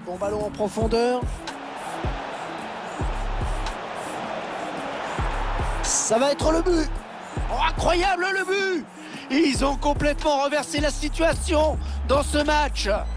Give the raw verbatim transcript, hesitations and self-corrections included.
Bon ballon en profondeur. Ça va être le but. Oh, incroyable le but. Ils ont complètement renversé la situation dans ce match.